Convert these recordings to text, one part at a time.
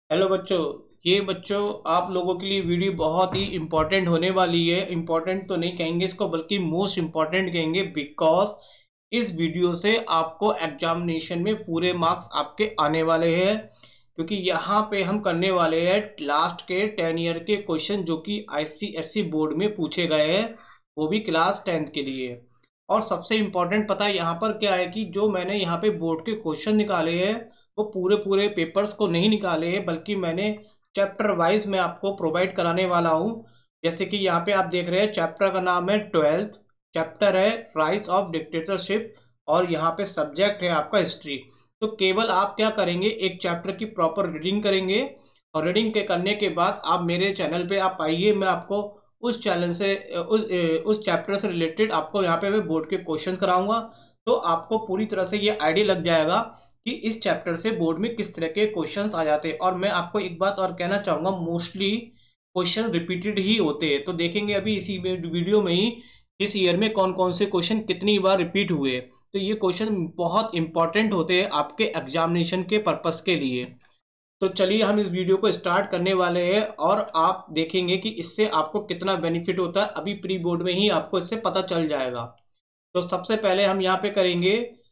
Hello बच्चों। ये बच्चों आप लोगों के लिए वीडियो बहुत ही इम्पोर्टेंट होने वाली है। इम्पोर्टेंट तो नहीं कहेंगे इसको, बल्कि मोस्ट इम्पोर्टेंट कहेंगे, बिकॉज इस वीडियो से आपको एग्जामिनेशन में पूरे मार्क्स आपके आने वाले हैं। क्योंकि यहाँ पे हम करने वाले हैं लास्ट के 10 ईयर के क्वेश्चन जो कि आईसीएसई बोर्ड में पूछे गए हैं, वो भी क्लास 10th के लिए। और सबसे इम्पोर्टेंट पता है यहाँ पर क्या है कि जो मैंने यहाँ पे बोर्ड के क्वेश्चन निकाले हैं वो पूरे पूरे पेपर्स को नहीं निकाले हैं, बल्कि मैंने चैप्टर वाइज में आपको प्रोवाइड कराने वाला हूँ। जैसे कि यहाँ पे आप देख रहे हैं, चैप्टर का नाम है 12th, चैप्टर है राइज ऑफ डिक्टेटरशिप, और यहाँ पे सब्जेक्ट है आपका हिस्ट्री। तो केवल आप क्या करेंगे, एक चैप्टर की प्रॉपर रीडिंग करेंगे, और रीडिंग के करने के बाद आप मेरे चैनल पे आप आइए, मैं आपको उस चैनल से उस चैप्टर से रिलेटेड आपको यहाँ पे मैं बोर्ड के क्वेश्चन कराऊंगा। तो आपको पूरी तरह से ये आइडिया लग जाएगा कि इस चैप्टर से बोर्ड में किस तरह के क्वेश्चंस आ जाते हैं। और मैं आपको एक बात और कहना चाहूंगा, मोस्टली क्वेश्चन रिपीटेड ही होते हैं। तो देखेंगे अभी इसी वीडियो में ही इस ईयर में कौन कौन से क्वेश्चन कितनी बार रिपीट हुए। तो ये क्वेश्चन बहुत इंपॉर्टेंट होते हैं आपके एग्जामिनेशन के पर्पस के लिए। तो चलिए हम इस वीडियो को स्टार्ट करने वाले हैं, और आप देखेंगे कि इससे आपको कितना बेनिफिट होता है, अभी प्री बोर्ड में ही आपको इससे पता चल जाएगा। तो सबसे पहले हम यहाँ पे करेंगे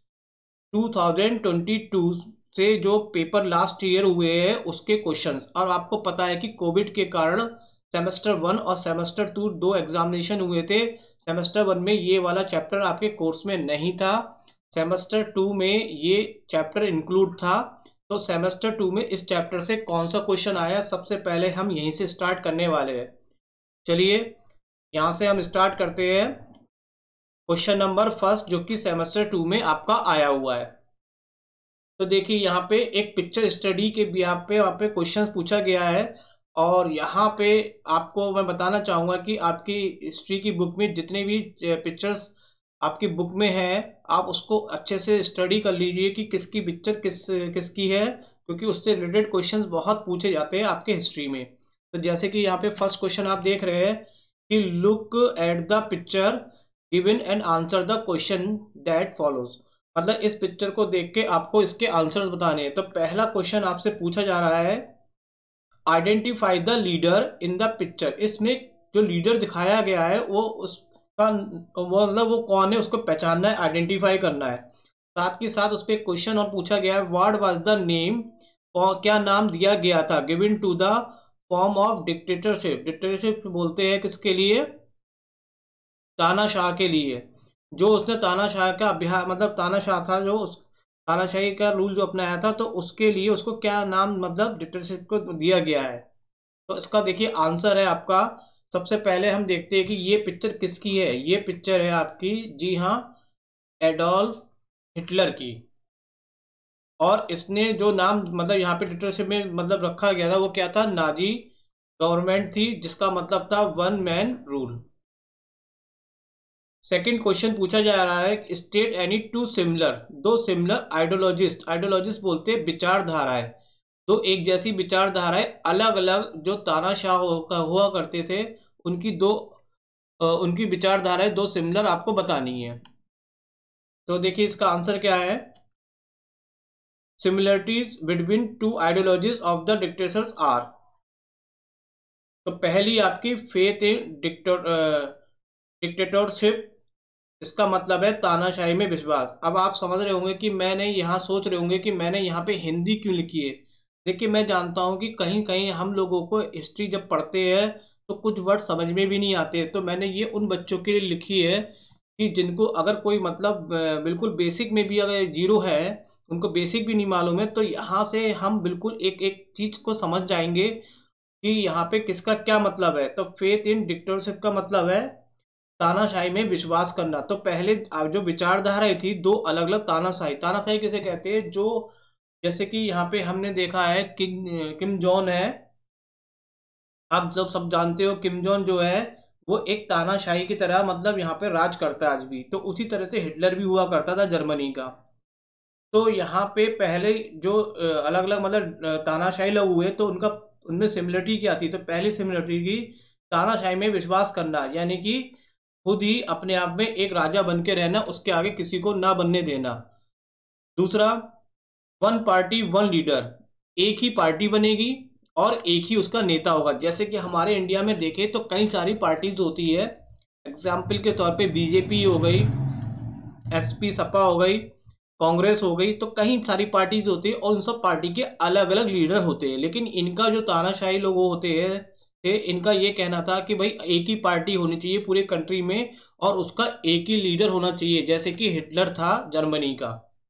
2022 से जो पेपर लास्ट ईयर हुए हैं उसके क्वेश्चंस। और आपको पता है कि कोविड के कारण सेमेस्टर 1 और सेमेस्टर 2 दो एग्जामिनेशन हुए थे। सेमेस्टर 1 में ये वाला चैप्टर आपके कोर्स में नहीं था, सेमेस्टर 2 में ये चैप्टर इंक्लूड था। तो सेमेस्टर 2 में इस चैप्टर से कौन सा क्वेश्चन आया, सबसे पहले हम यहीं से स्टार्ट करने वाले हैं। चलिए यहाँ से हम स्टार्ट करते हैं। क्वेश्चन नंबर फर्स्ट जो कि सेमेस्टर 2 में आपका आया हुआ है। तो देखिए यहाँ पे एक पिक्चर स्टडी के भी यहाँ पे क्वेश्चंस पूछा गया है। और यहाँ पे आपको मैं बताना चाहूँगा कि आपकी हिस्ट्री की बुक में जितने भी पिक्चर्स आपकी बुक में है, आप उसको अच्छे से स्टडी कर लीजिए कि किसकी पिक्चर किसकी है, क्योंकि उससे रिलेटेड क्वेश्चंस बहुत पूछे जाते हैं आपके हिस्ट्री में। तो जैसे कि यहाँ पे फर्स्ट क्वेश्चन आप देख रहे हैं कि look at the picture given and answer the question that follows. मतलब इस पिक्चर को देख के आपको इसके आंसर्स बताने हैं। तो पहला क्वेश्चन आपसे पूछा जा रहा है, identify the leader in the picture. इसमें जो लीडर दिखाया गया है वो उसका मतलब वो कौन है, उसको पहचानना है, आइडेंटिफाई करना है। साथ के साथ उस पर क्वेश्चन और पूछा गया है, व्हाट वाज द नेम, क्या नाम दिया गया था, given to the form of dictatorship. Dictatorship बोलते हैं किसके लिए, तानाशाह के लिए। जो उसने तानाशाह का अभ्यास, मतलब तानाशाह था जो उस तानाशाही का रूल जो अपनाया था, तो उसके लिए उसको क्या नाम, मतलब डिक्टेटरशिप को दिया गया है। तो इसका देखिए आंसर है आपका। सबसे पहले हम देखते हैं कि ये पिक्चर किसकी है। ये पिक्चर है आपकी, जी हाँ, एडोल्फ हिटलर की। और इसने जो नाम मतलब यहाँ पे डिक्टेटरशिप में मतलब रखा गया था वो क्या था, नाजी गवर्नमेंट थी, जिसका मतलब था one man rule. Second question पूछा जा रहा है, स्टेट एनी टू सिमिलर, दो सिमिलर आइडियोलॉजिस्ट, आइडियोलॉजिस्ट बोलते हैं विचारधाराएं, दो एक जैसी विचारधाराएं अलग अलग जो तानाशाह हुआ करते थे, उनकी दो उनकी विचारधाराएं दो सिमिलर आपको बतानी है। तो देखिए इसका आंसर क्या है, similarities between two ideologies of the dictators are. तो पहली आपकी फेथ इन डिक्टेटरशिप, इसका मतलब है तानाशाही में विश्वास। अब आप समझ रहे होंगे कि मैंने यहाँ सोच रहे होंगे कि मैंने यहाँ पे हिंदी क्यों लिखी है। देखिए मैं जानता हूँ कि कहीं कहीं हम लोगों को हिस्ट्री जब पढ़ते हैं तो कुछ वर्ड समझ में भी नहीं आते, तो मैंने ये उन बच्चों के लिए लिखी है कि जिनको अगर कोई मतलब बिल्कुल बेसिक में भी अगर जीरो है, उनको बेसिक भी नहीं मालूम है, तो यहाँ से हम बिल्कुल एक एक चीज को समझ जाएंगे कि यहाँ पे किसका क्या मतलब है। तो फेथ इन डिक्टेटरशिप का मतलब है तानाशाही में विश्वास करना। तो पहले जो विचारधाराएं थी दो अलग अलग तानाशाही, तानाशाही किसे कहते हैं, जो जैसे कि यहाँ पे हमने देखा है किम जॉन है, आप सब जानते हो किम जॉन जो है वो एक तानाशाही की तरह मतलब यहाँ पे राज करता है आज भी। तो उसी तरह से हिटलर भी हुआ करता था जर्मनी का। तो यहाँ पे पहले जो अलग अलग मतलब तानाशाही लोग हुए तो उनका उनमें सिमिलरिटी क्या थी। तो पहली सिमिलरिटी की तानाशाही में विश्वास करना, यानी कि खुद ही अपने आप में एक राजा बन के रहना, उसके आगे किसी को ना बनने देना। दूसरा, वन पार्टी वन लीडर, एक ही पार्टी बनेगी और एक ही उसका नेता होगा। जैसे कि हमारे इंडिया में देखें तो कई सारी पार्टीज होती है, एग्जाम्पल के तौर पे बीजेपी हो गई, एसपी सपा हो गई, कांग्रेस हो गई, तो कई सारी पार्टीज होती है और उन सब पार्टी के अलग अलग लीडर होते हैं। लेकिन इनका जो तानाशाही लोग होते हैं इनका ये कहना था कि भाई एक ही पार्टी होनी चाहिए पूरे कंट्री में और उसका एक ही लीडर होना चाहिए, जैसे कि हिटलर था जर्मनी का।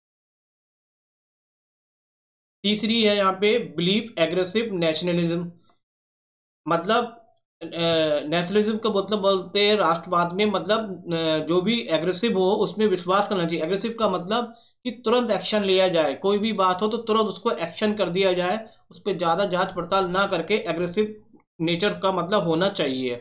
तीसरी है यहाँ पे बिलीफ एग्रेसिव नेशनलिज्म, मतलब नेशनलिज्म का मतलब बोलते हैं राष्ट्रवाद में, मतलब जो भी एग्रेसिव हो उसमें विश्वास करना चाहिए। एग्रेसिव का मतलब कि तुरंत एक्शन लिया जाए, कोई भी बात हो तो तुरंत उसको एक्शन कर दिया जाए, उस पर ज्यादा जांच पड़ताल ना करके एग्रेसिव नेचर का मतलब होना चाहिए।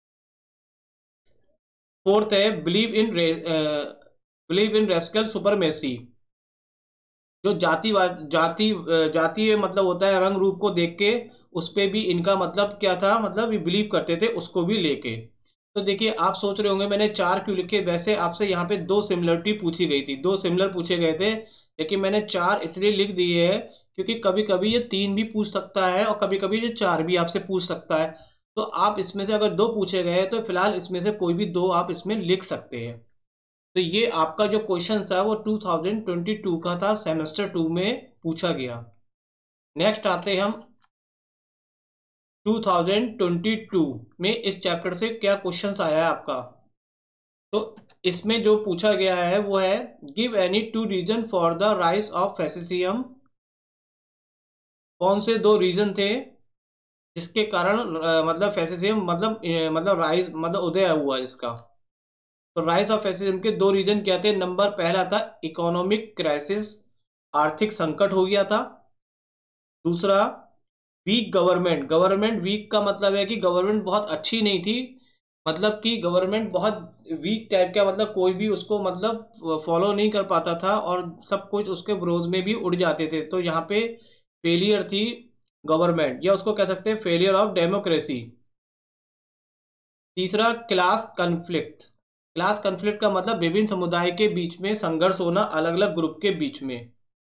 फोर्थ है बिलीव इन रेस्कल सुपरमेसी, जो जातीय मतलब होता है रंग रूप को देख के, उस पे भी इनका मतलब क्या था, मतलब ये बिलीव करते थे उसको भी लेके। तो देखिए आप सोच रहे होंगे मैंने 4 क्यों लिखे, वैसे आपसे यहाँ पे 2 सिमिलरिटी पूछी गई थी, 2 सिमिलर पूछे गए थे, लेकिन मैंने 4 इसलिए लिख दिए है क्योंकि कभी कभी ये 3 भी पूछ सकता है और कभी कभी ये 4 भी आपसे पूछ सकता है। तो आप इसमें से अगर 2 पूछे गए तो फिलहाल इसमें से कोई भी 2 आप इसमें लिख सकते हैं। तो ये आपका जो क्वेश्चन था वो 2022 का था, सेमेस्टर 2 में पूछा गया। नेक्स्ट आते हैं हम 2022 में इस चैप्टर से क्या क्वेश्चंस आया है आपका। तो इसमें जो पूछा गया है वो है give any 2 reason for the rise of fascism. कौन से 2 रीजन थे जिसके कारण मतलब फैसिज्म मतलब राइज मतलब उदय हुआ इसका। तो राइज ऑफ फैसिज्म के 2 रीजन क्या थे। नंबर पहला था इकोनॉमिक क्राइसिस, आर्थिक संकट हो गया था। दूसरा वीक गवर्नमेंट, गवर्नमेंट वीक का मतलब है कि गवर्नमेंट बहुत अच्छी नहीं थी, मतलब कि गवर्नमेंट बहुत वीक टाइप का, मतलब कोई भी उसको मतलब फॉलो नहीं कर पाता था और सब कुछ उसके विरोध में भी उड़ जाते थे। तो यहाँ पे फेलियर थी गवर्नमेंट, या उसको कह सकते हैं फेलियर ऑफ डेमोक्रेसी। तीसरा क्लास कन्फ्लिक्ट, क्लास कन्फ्लिक्ट का मतलब विभिन्न समुदाय के बीच में संघर्ष होना, अलग अलग ग्रुप के बीच में।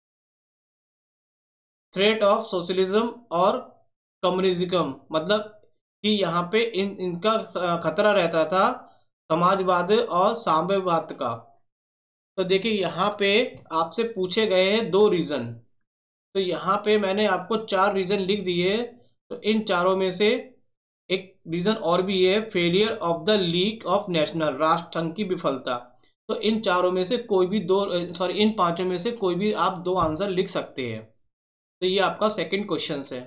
थ्रेट ऑफ सोशलिज्म और कम्युनिज्म, मतलब कि यहाँ पे इनका खतरा रहता था समाजवाद और साम्यवाद का। तो देखिए यहाँ पे आपसे पूछे गए हैं 2 रीजन, तो यहाँ पे मैंने आपको 4 रीजन लिख दिए। तो इन चारों में से एक रीजन और भी है, failure of the League of national, राष्ट्र संघ की विफलता। तो इन चारों में से कोई भी 2 सॉरी इन 5 में से कोई भी आप 2 आंसर लिख सकते हैं। तो ये आपका सेकंड क्वेश्चन है।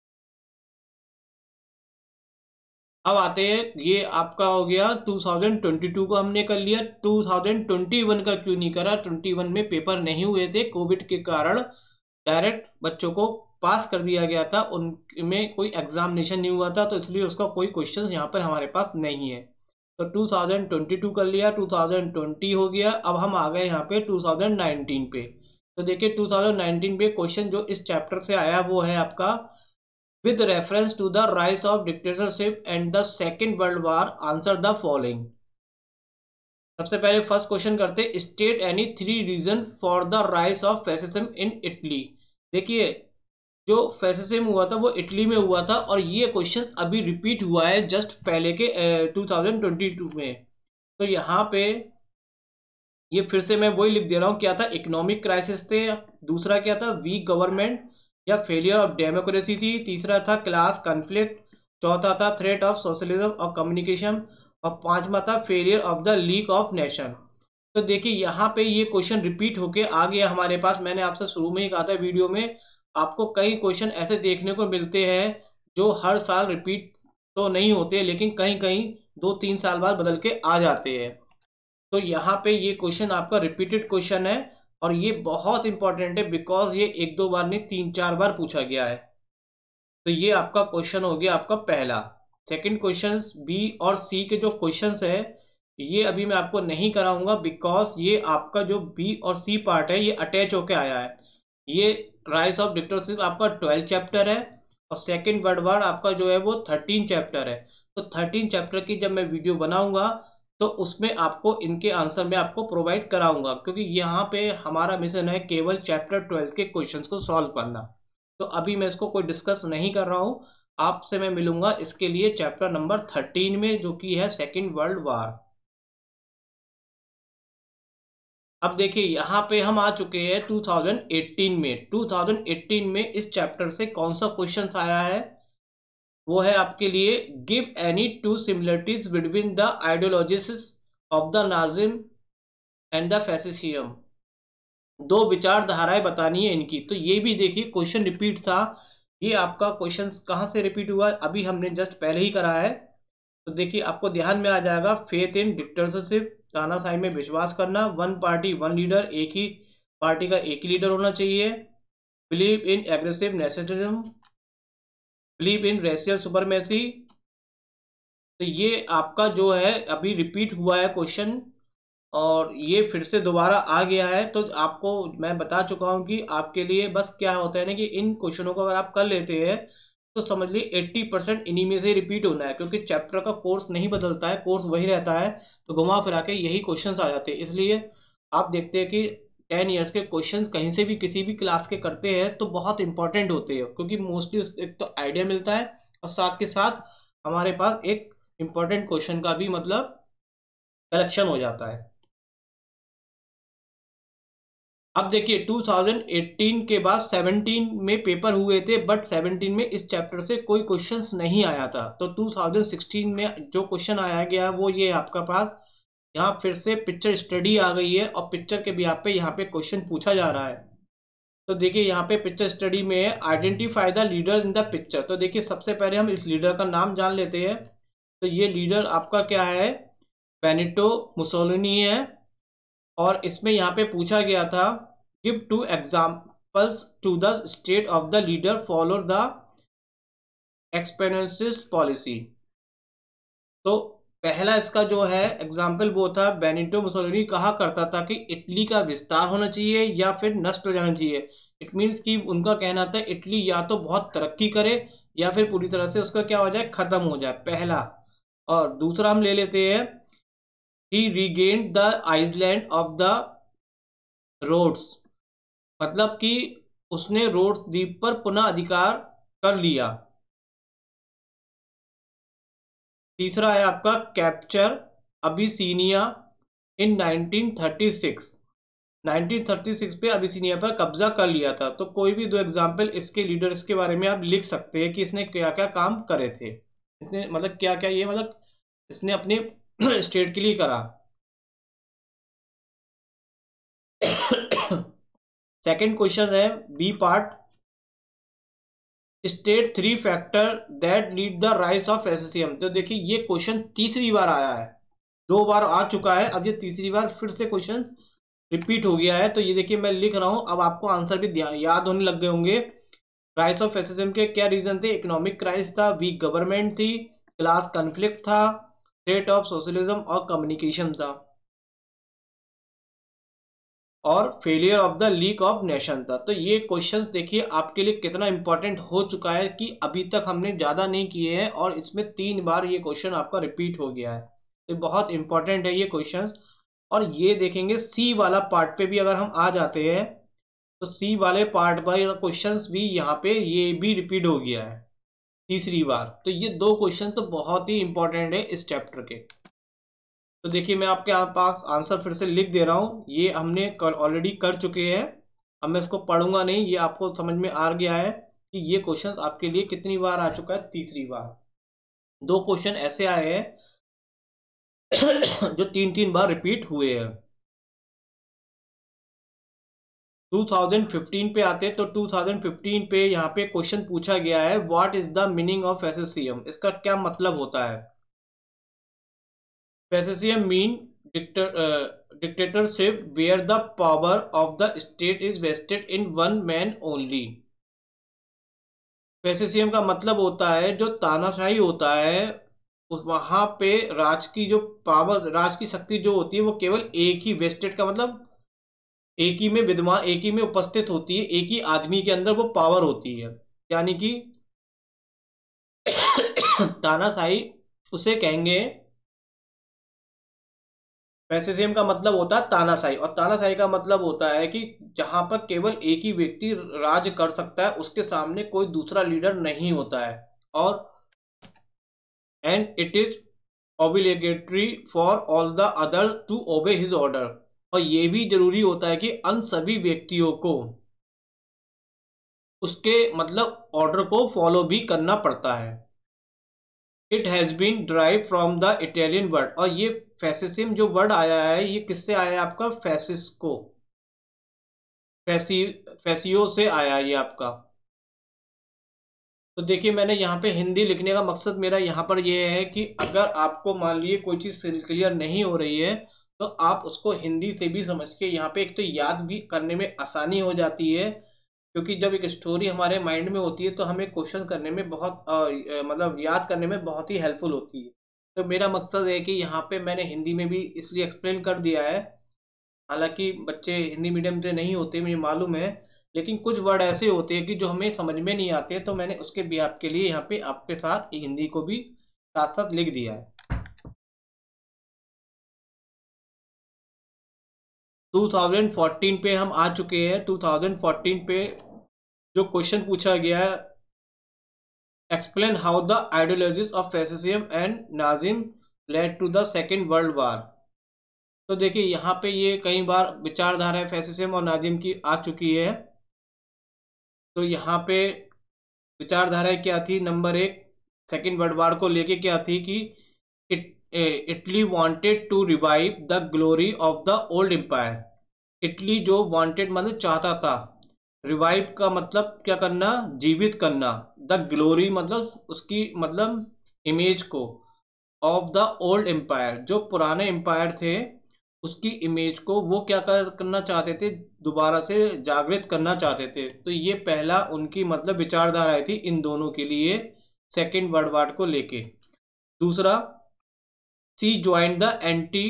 अब आते हैं, ये आपका हो गया 2022 को हमने कर लिया। 2021 का क्यों नहीं करा, 21 में पेपर नहीं हुए थे कोविड के कारण, डायरेक्ट बच्चों को पास कर दिया गया था, उनमें कोई एग्जामिनेशन नहीं हुआ था, तो इसलिए उसका कोई क्वेश्चन यहाँ पर हमारे पास नहीं है। तो 2022 कर लिया, 2020 हो गया। अब हम आ गए यहाँ पे 2019 पे। तो देखिए 2019 पे क्वेश्चन जो इस चैप्टर से आया वो है आपका with reference to the rise of dictatorship and the second world war answer the following। सबसे पहले फर्स्ट क्वेश्चन करते, state any 3 reason for the rise of fascism in Italy. देखिए जो फैसिज्म हुआ था वो इटली में हुआ था और ये क्वेश्चन अभी रिपीट हुआ है जस्ट पहले के 2022 में। तो यहाँ पे ये फिर से मैं वही लिख दे रहा हूँ, क्या था, इकोनॉमिक क्राइसिस थे, दूसरा क्या था वीक गवर्नमेंट या फेलियर ऑफ डेमोक्रेसी थी, तीसरा था क्लास कॉन्फ्लिक्ट, चौथा था थ्रेट ऑफ सोशलिज्म और कम्युनिकेशन, और पांचवा था failure of the League of nation. तो देखिए यहाँ पे ये क्वेश्चन रिपीट होके आ गया हमारे पास। मैंने आपसे शुरू में ही कहा था वीडियो में, आपको कई क्वेश्चन ऐसे देखने को मिलते हैं जो हर साल रिपीट तो नहीं होते, लेकिन कहीं कहीं 2-3 साल बाद बदल के आ जाते हैं। तो यहाँ पे ये क्वेश्चन आपका रिपीटेड क्वेश्चन है और ये बहुत इंपॉर्टेंट है, बिकॉज ये 1-2 बार नहीं 3-4 बार पूछा गया है। तो ये आपका क्वेश्चन हो गया आपका पहला। सेकंड क्वेश्चन बी और सी के जो क्वेश्चंस है ये अभी मैं आपको नहीं कराऊंगा, बिकॉज ये आपका जो बी और सी पार्ट है ये अटैच होके आया है। ये राइज ऑफ डिक्टेटरशिप आपका 12 चैप्टर है और सेकेंड वर्ल्ड वॉर आपका जो है वो 13 चैप्टर है। तो 13 चैप्टर की जब मैं वीडियो बनाऊंगा तो उसमें आपको इनके आंसर में आपको प्रोवाइड कराऊंगा, क्योंकि यहाँ पे हमारा मिशन है केवल चैप्टर 12 के क्वेश्चंस को सॉल्व करना। तो अभी मैं इसको कोई डिस्कस नहीं कर रहा हूं। आपसे मैं मिलूंगा इसके लिए चैप्टर नंबर 13 में, जो कि है सेकेंड वर्ल्ड वार। अब देखिए यहाँ पे हम आ चुके हैं 2018 में। 2018 में इस चैप्टर से कौन सा क्वेश्चन आया है, वो है आपके लिए give any two similarities between the ideologies of the Nazism and the fascism. दो विचारधाराएं बतानी है इनकी। तो ये भी देखिए क्वेश्चन रिपीट था। ये आपका क्वेश्चन कहाँ से रिपीट हुआ, अभी हमने जस्ट पहले ही करा है। तो देखिए आपको ध्यान में आ जाएगा, फेथ इन डिक्टेटरशिप, तानाशाही में विश्वास करना, वन पार्टी वन लीडर, एक ही पार्टी का एक ही लीडर होना चाहिए, believe in aggressive nationalism, believe in racial supremacy. तो ये आपका जो है अभी रिपीट हुआ है क्वेश्चन, और ये फिर से दोबारा आ गया है। तो आपको मैं बता चुका हूं कि आपके लिए बस क्या होता है ना, कि इन क्वेश्चनों को अगर आप कर लेते हैं तो समझ लीजिए 80% इन्हीं में से रिपीट होना है, क्योंकि चैप्टर का कोर्स नहीं बदलता है, कोर्स वही रहता है। तो घुमा फिरा के यही क्वेश्चंस आ जाते हैं। इसलिए आप देखते हैं कि 10 ईयर्स के क्वेश्चंस कहीं से भी किसी भी क्लास के करते हैं तो बहुत इंपॉर्टेंट होते हैं, क्योंकि मोस्टली एक तो आइडिया मिलता है, और साथ के साथ हमारे पास एक इंपॉर्टेंट क्वेश्चन का भी मतलब कलेक्शन हो जाता है। अब देखिए 2018 के बाद 17 में पेपर हुए थे, बट 17 में इस चैप्टर से कोई क्वेश्चंस नहीं आया था। तो 2016 में जो क्वेश्चन आया गया वो ये आपका पास यहाँ फिर से पिक्चर स्टडी आ गई है, और पिक्चर के भी यहाँ पे क्वेश्चन पूछा जा रहा है। तो देखिए यहाँ पे पिक्चर स्टडी में identify the leader in the picture. तो देखिए सबसे पहले हम इस लीडर का नाम जान लेते हैं। तो ये लीडर आपका क्या है, बेनिटो मुसोलिनी है। और इसमें यहाँ पे पूछा गया था, give two examples to the state of the leader follow the expansionist policy. तो पहला इसका जो है एग्जाम्पल वो था, बेनिटो मुसोलिनी कहा करता था कि इटली का विस्तार होना चाहिए या फिर नष्ट हो जाना चाहिए। इट मीन्स कि उनका कहना था इटली या तो बहुत तरक्की करे या फिर पूरी तरह से उसका क्या हो जाए, खत्म हो जाए, पहला। और दूसरा हम ले लेते हैं, he regained the island of the Rhodes, मतलब कि उसने रोड्स द्वीप पर पुनः अधिकार कर लिया। तीसरा है आपका कैप्चर अबिसीनिया इन 1936। 1936 पे अबिसीनिया पर कब्जा कर लिया था। तो कोई भी दो एग्जाम्पल इसके लीडर्स के बारे में आप लिख सकते हैं कि इसने क्या क्या काम करे थे, इसने मतलब क्या क्या ये मतलब इसने अपने स्टेट के लिए करा। सेकंड क्वेश्चन है B part, state 3 factor that lead the rise of fascism. तो देखिए ये क्वेश्चन तीसरी बार आया है, 2 बार आ चुका है, अब ये तीसरी बार फिर से क्वेश्चन रिपीट हो गया है। तो ये देखिए मैं लिख रहा हूं, अब आपको आंसर भी याद होने लग गए होंगे। राइज ऑफ फैसिज्म के क्या रीजन थे, इकोनॉमिक क्राइसिस था, वीक गवर्नमेंट थी, क्लास कॉन्फ्लिक्ट था, थ्रेट ऑफ सोशलिज्म और कम्युनिकेशन था, और failure of the League of nation था। तो ये क्वेश्चन देखिए आपके लिए कितना इंपॉर्टेंट हो चुका है कि अभी तक हमने ज़्यादा नहीं किए हैं, और इसमें 3 बार ये क्वेश्चन आपका रिपीट हो गया है। तो बहुत इंपॉर्टेंट है ये क्वेश्चंस। और ये देखेंगे सी वाला पार्ट पे भी अगर हम आ जाते हैं, तो सी वाले पार्ट पर क्वेश्चंस भी यहाँ पे ये भी रिपीट हो गया है तीसरी बार। तो ये 2 क्वेश्चन तो बहुत ही इंपॉर्टेंट है इस चैप्टर के। तो देखिए मैं आपके पास आंसर फिर से लिख दे रहा हूँ, ये हमने ऑलरेडी कर चुके हैं। अब मैं इसको पढ़ूंगा नहीं, ये आपको समझ में आ गया है कि ये क्वेश्चन आपके लिए कितनी बार आ चुका है, तीसरी बार। 2 क्वेश्चन ऐसे आए हैं जो 3-3 बार रिपीट हुए हैं। 2015 पे आते हैं। तो 2015 पे यहाँ पे क्वेश्चन पूछा गया है, what is the meaning of fascism, इसका क्या मतलब होता है। Fascism mean dictatorship where the power of the state is vested in one man only। Fascism का मतलब होता है जो तानाशाही होता है, उस वहां पे राज की जो पावर, राज की शक्ति जो होती है वो केवल एक ही, वेस्टेड का मतलब एक ही में विद्यमान, एक ही में उपस्थित होती है, एक ही आदमी के अंदर वो पावर होती है। यानी कि तानाशाही उसे कहेंगे फैसिज्म का मतलब होता है तानाशाही, और तानाशाही का मतलब होता है कि जहां पर केवल एक ही व्यक्ति राज कर सकता है, उसके सामने कोई दूसरा लीडर नहीं होता है, और and it is obligatory for all the others to obey his order. और ये भी जरूरी होता है कि अन सभी व्यक्तियों को उसके मतलब ऑर्डर को फॉलो भी करना पड़ता है। It has been drive from the Italian word, और ये फैसिज्म जो वर्ड आया है ये किससे आया है आपका, फैसिस्को, फैसी फैसियो से आया है ये आपका। तो देखिए मैंने यहाँ पे हिंदी लिखने का मकसद मेरा यहाँ पर ये है कि अगर आपको मान लीजिए कोई चीज़ क्लियर नहीं हो रही है तो आप उसको हिंदी से भी समझ के यहाँ पे एक तो याद भी करने में आसानी हो जाती है, क्योंकि जब एक स्टोरी हमारे माइंड में होती है तो हमें क्वेश्चन करने में बहुत मतलब याद करने में बहुत ही हेल्पफुल होती है। तो मेरा मकसद है कि यहाँ पे मैंने हिंदी में भी इसलिए एक्सप्लेन कर दिया है। हालांकि बच्चे हिंदी मीडियम से नहीं होते मुझे मालूम है, लेकिन कुछ वर्ड ऐसे होते हैं कि जो हमें समझ में नहीं आते, तो मैंने उसके भी आपके लिए यहाँ पे आपके साथ हिंदी को भी साथ साथ लिख दिया है। 2014 पे हम आ चुके हैं। 2014 पे जो क्वेश्चन पूछा गया है, explain how the ideologies of fascism and Nazism led to the second world war. तो देखिए यहाँ पे ये कई बार विचारधारा फैसिज्म और नाजिज्म की आ चुकी है। तो यहाँ पे विचारधारा क्या थी, नंबर एक, सेकेंड वर्ल्ड वॉर को लेके क्या थी कि Italy wanted to revive the glory of the old empire. Italy जो वांटेड मतलब चाहता था, रिवाइव का मतलब क्या करना, जीवित करना, द ग्लोरी मतलब उसकी मतलब इमेज को, ऑफ द ओल्ड एम्पायर जो पुराने एम्पायर थे उसकी इमेज को वो क्या करना चाहते थे, दोबारा से जागृत करना चाहते थे। तो ये पहला उनकी मतलब विचारधारा थी इन दोनों के लिए सेकेंड वर्ल्ड वॉर को लेके। दूसरा, she join the anti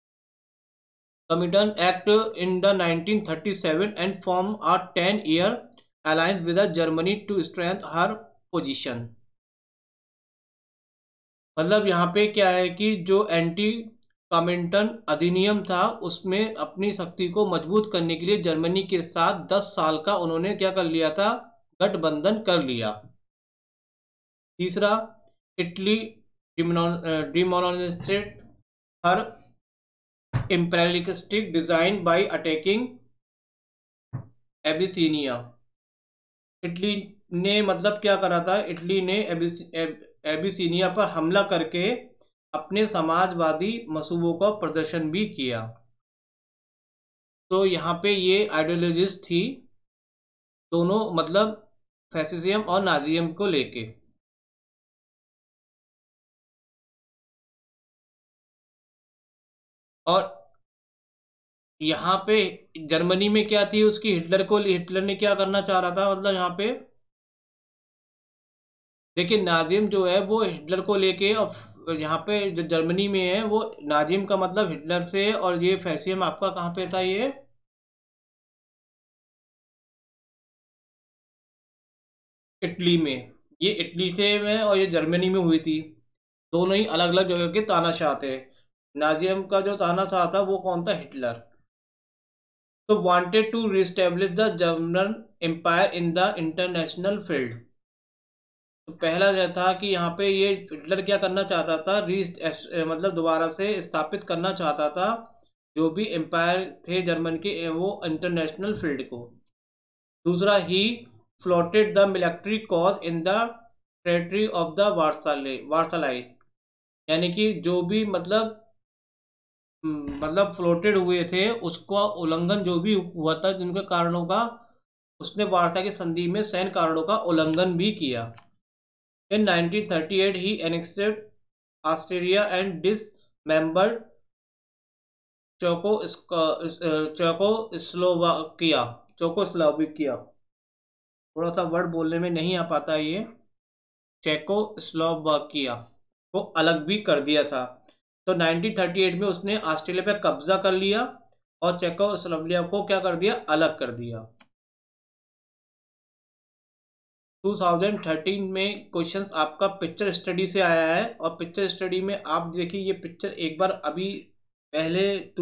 Comintern act in the 1937 and form a 10-year alliance with Germany to strength her position. मतलब यहाँ पे क्या है कि जो एंटी कॉमिंटन अधिनियम था उसमें अपनी शक्ति को मजबूत करने के लिए जर्मनी के साथ 10 साल का उन्होंने क्या कर लिया था, गठबंधन कर लिया। तीसरा, Italy demonstrate her imperialistic design by attacking Abyssinia. Italy ने मतलब क्या करा था, इटली ने एबिसीनिया पर हमला करके अपने समाजवादी मंसूबों का प्रदर्शन भी किया। तो यहाँ पे ये आइडियोलॉजीज थी दोनों मतलब फैसिज्म और नाजिज्म को लेके। और यहाँ पे जर्मनी में क्या थी उसकी, हिटलर ने क्या करना चाह रहा था, मतलब यहाँ पे देखिए नाजिम जो है वो हिटलर को लेके, और यहाँ पे जो जर्मनी में है वो नाजिम का मतलब हिटलर से, और ये फैसिज्म आपका कहाँ पे था, ये इटली में। ये इटली से में और ये जर्मनी में हुई थी। दोनों ही अलग अलग जगह के तानाशाह थे। नाजिम का जो तानाशाह था वो कौन था, हिटलर। तो wanted to reestablish the German empire in the international field. तो पहला यह था कि यहाँ पे ये हिटलर क्या करना चाहता था, मतलब दोबारा से स्थापित करना चाहता था जो भी एम्पायर थे जर्मन के वो इंटरनेशनल फील्ड को। दूसरा, he floated the military cause in the territory of the Versailles. यानी कि जो भी मतलब फ्लोटेड हुए थे उसका उल्लंघन जो भी हुआ था जिनके कारणों का, उसने वार्सा की संधि में सैन्य कारणों का उल्लंघन भी किया। In 1938, he annexed Austria and dismembered Czechoslovakia. Czechoslovakia थोड़ा सा वर्ड बोलने में नहीं आ पाता ये, चेकोस्लोवाकिया को अलग भी कर दिया था। तो 1938 में उसने ऑस्ट्रेलिया पे कब्जा कर लिया और चेकोस्लोवाकिया को क्या कर दिया, अलग कर दिया। 2013 में क्वेश्चंस आपका पिक्चर स्टडी से आया है, और पिक्चर स्टडी में आप देखिए ये पिक्चर एक बार अभी पहले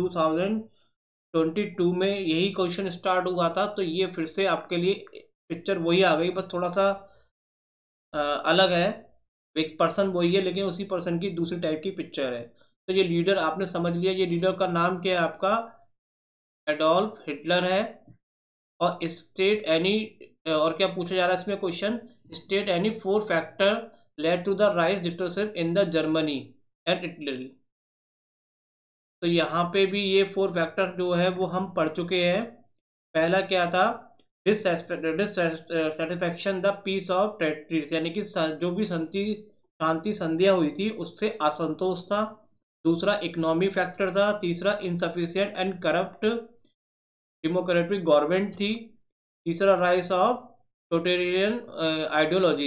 2022 में यही क्वेश्चन स्टार्ट हुआ था, तो ये फिर से आपके लिए पिक्चर वही आ गई, बस थोड़ा सा अलग है। एक पर्सन वही है लेकिन उसी पर्सन की दूसरी टाइप की पिक्चर है। तो ये लीडर आपने समझ लिया, ये लीडर का नाम क्या है आपका, एडोल्फ हिटलर है। और स्टेट एनी, और क्या पूछा जा रहा है इसमें question, state any 4 factor led to the rise dictatorship in the Germany and Italy. तो यहाँ पे भी ये 4 फैक्टर जो है वो हम पढ़ चुके हैं। पहला क्या था, dissatisfaction the peace of territories, यानी कि जो भी शांति संधियां हुई थी उससे असंतोष था। दूसरा इकोनॉमी फैक्टर था। तीसरा insufficient and corrupt democratic government थी। तीसरा rise of totalitarian ideology.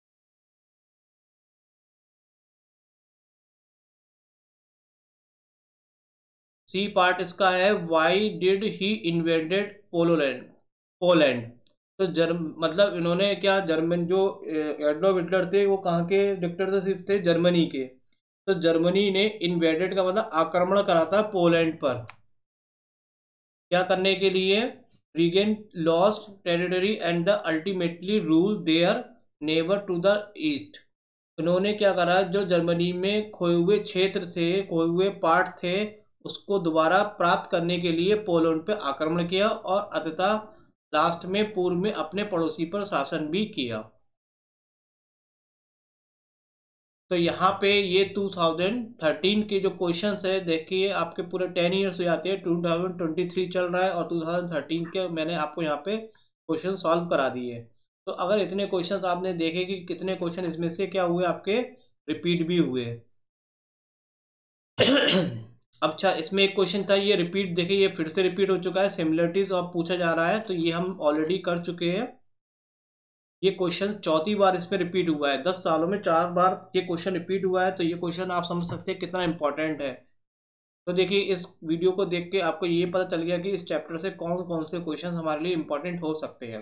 C part इसका है, why did he invented Poland. तो मतलब इन्होंने क्या, जर्मन जो एडोल्फ हिटलर थे वो कहाँ के डिक्टेटरशिप थे, जर्मनी के। तो जर्मनी ने इन्वेडेड का मतलब आक्रमण करा था पोलैंड पर। क्या करने के लिए, regain lost territory and the ultimately rule their neighbour to the east. उन्होंने क्या करा, जो जर्मनी में खोए हुए क्षेत्र थे, खोए हुए पार्ट थे, उसको दोबारा प्राप्त करने के लिए पोलैंड पे आक्रमण किया और अंततः लास्ट में पूर्व में अपने पड़ोसी पर शासन भी किया। तो यहाँ पे ये 2013 के जो क्वेश्चंस है, देखिए आपके पूरे 10 ईयर्स हो जाते हैं। 2023 चल रहा है और 2013 के मैंने आपको यहाँ पे क्वेश्चन सॉल्व करा दिए। तो अगर इतने क्वेश्चंस आपने देखे कि कितने क्वेश्चन इसमें से क्या हुए आपके रिपीट भी हुए। अच्छा, इसमें एक क्वेश्चन था, ये रिपीट, देखिए ये फिर से रिपीट हो चुका है। सिमिलरिटीज और पूछा जा रहा है, तो ये हम ऑलरेडी कर चुके हैं। ये क्वेश्चन चौथी बार इसमें रिपीट हुआ है, 10 सालों में 4 बार ये क्वेश्चन रिपीट हुआ है। तो ये क्वेश्चन आप समझ सकते हैं कितना इंपॉर्टेंट है। तो देखिए इस वीडियो को देख के आपको ये पता चल गया कि इस चैप्टर से कौन कौन से क्वेश्चन हमारे लिए इंपॉर्टेंट हो सकते हैं।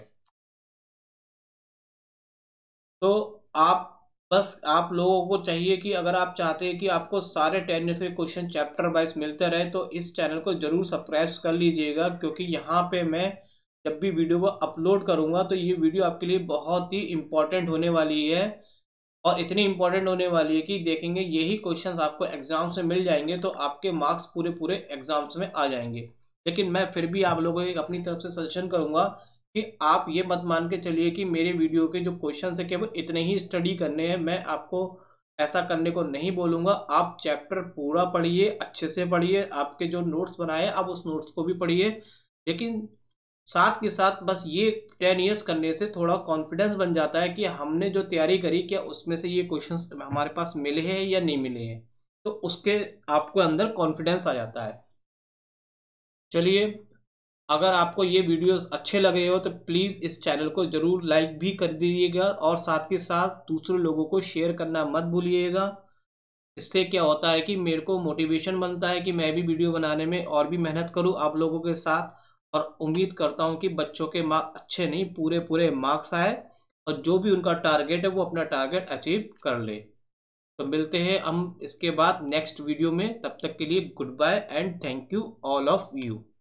तो आप लोगों को चाहिए कि अगर आप चाहते हैं कि आपको सारे 10 ईयर्स के क्वेश्चन चैप्टर वाइज मिलते रहे, तो इस चैनल को जरूर सब्सक्राइब कर लीजिएगा, क्योंकि यहाँ पे मैं जब भी वीडियो को अपलोड करूंगा तो ये वीडियो आपके लिए बहुत ही इंपॉर्टेंट होने वाली है। और इतनी इंपॉर्टेंट होने वाली है कि देखेंगे यही क्वेश्चंस आपको एग्जाम्स में मिल जाएंगे, तो आपके मार्क्स पूरे पूरे एग्जाम्स में आ जाएंगे। लेकिन मैं फिर भी आप लोगों को अपनी तरफ से सजेशन करूंगा कि आप ये मत मान के चलिए कि मेरे वीडियो के जो क्वेश्चन है केवल इतने ही स्टडी करने हैं। मैं आपको ऐसा करने को नहीं बोलूँगा। आप चैप्टर पूरा पढ़िए, अच्छे से पढ़िए, आपके जो नोट्स बनाए आप उस नोट्स को भी पढ़िए। लेकिन साथ के साथ बस ये 10 ईयर्स करने से थोड़ा कॉन्फिडेंस बन जाता है कि हमने जो तैयारी करी क्या उसमें से ये क्वेश्चंस हमारे पास मिले हैं या नहीं मिले हैं, तो उसके आपको अंदर कॉन्फिडेंस आ जाता है। चलिए, अगर आपको ये वीडियोस अच्छे लगे हो तो प्लीज़ इस चैनल को ज़रूर लाइक भी कर दीजिएगा और साथ के साथ दूसरे लोगों को शेयर करना मत भूलिएगा। इससे क्या होता है कि मेरे को मोटिवेशन बनता है कि मैं भी वीडियो बनाने में और भी मेहनत करूं आप लोगों के साथ। और उम्मीद करता हूं कि बच्चों के मार्क्स अच्छे नहीं पूरे पूरे मार्क्स आए और जो भी उनका टारगेट है वो अपना टारगेट अचीव कर ले। तो मिलते हैं हम इसके बाद नेक्स्ट वीडियो में, तब तक के लिए goodbye and thank you all of you.